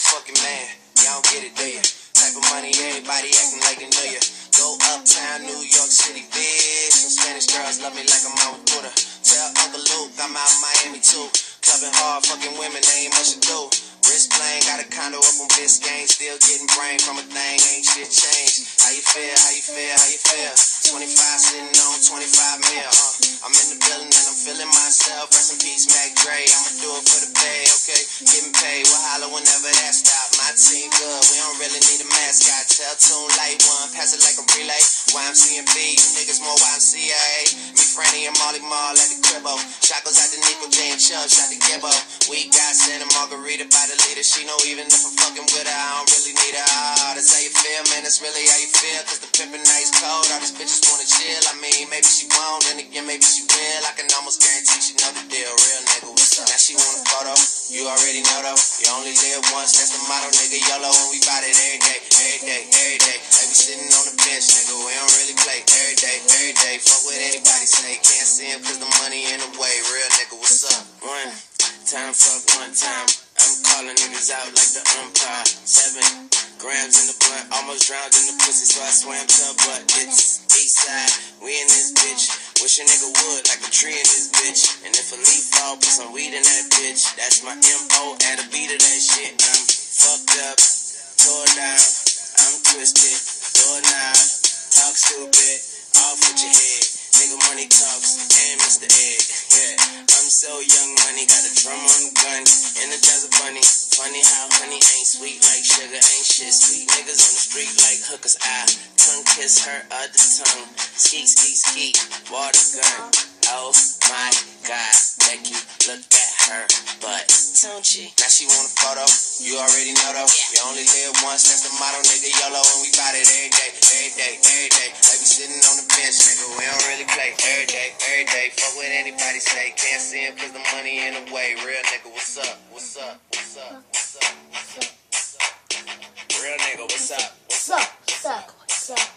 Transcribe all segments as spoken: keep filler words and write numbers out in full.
motherfucking man. Y'all don't get it, do ya? Type of money, everybody acting like they know ya. Go uptown, New York City, bitch. Some Spanish girls love me like I'm out with Buddha. Tell Uncle Luke I'm out in Miami too. Clubbing hard, fucking women, they ain't much to do. Wrist playing, got a condo up on Biscayne. Still getting brain from a thing, ain't shit changed. How you feel, how you feel, how you feel? twenty-five sitting on twenty-five mil, uh. I'm in the building and I'm feeling myself. Rest in peace, Mac Dre. I'ma do it for the pay, okay? Getting paid, we'll holler whenever that stop. My team good, we don't really need a mascot. Tell Tune Light One, pass it like a relay. Y M C and B, you niggas more Y M C A. Me, Franny, and Molly Mall at the cribbo. Shackles out the Nico J and Chubb, shot the Gibbo. We got Santa Margarita by the leader. She know even if I'm fucking with her, I don't really need her. Oh, that's how you feel, man, that's really how you feel. Cause the pimpin' nice cold, all these bitches wanna chill. I mean, maybe she won't, then again, maybe she will. I can almost guarantee she know the deal. Real nigga, what's up? Now she want a photo, you already know though. You only live once, that's the motto, nigga. YOLO, and we bout it every day, every day, every day. Like we sitting on the bench, nigga, we don't really play. Every day, every day, fuck what anybody say. Can't see him cause the money in the way. Real nigga, what's up? One time, fuck one time. I'm calling niggas out like the umpire. Seven grams in the blunt, almost drowned in the pussy, so I swam to her butt. It's east side, we in this bitch. Wish a nigga would, like a tree in this bitch. And if a leaf fall, put some weed in that bitch. That's my M O, add a beat of that shit. I'm fucked up, tore down, I'm twisted, door knob, talk stupid, off with your head. Nigga money talks, and Mister Ed. Yeah, I'm so young money, got a drum on the gun, energizer bunny. Funny how honey ain't sweet like sugar, ain't shit sweet. Niggas on the street like hookers, I tongue kiss her other tongue. Skeet, skeet, skeet, water gun. Oh my God, Becky, look at her butt, don't you? Now she want a photo, you already know though. You only live once, that's the motto, nigga. YOLO, and we bout it every day, every day, every day. Like we sitting on the bench, nigga, we don't really play. Every day, every day, fuck what anybody say. Can't see him cause the money in the way. Real nigga, what's up, what's up, what's up, what's up, what's up, what's up? Real nigga, what's up, what's up, what's up, what's up?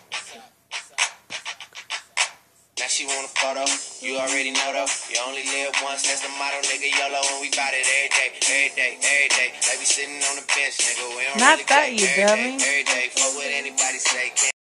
Now she want a photo, you already know though. You only live once, that's the motto, nigga. YOLO, and we bout it every day, every day, every day. Like we sitting on the bench, nigga, we don't Not really that, play. you Every dummy. day, every day, fuck what anybody say. Can't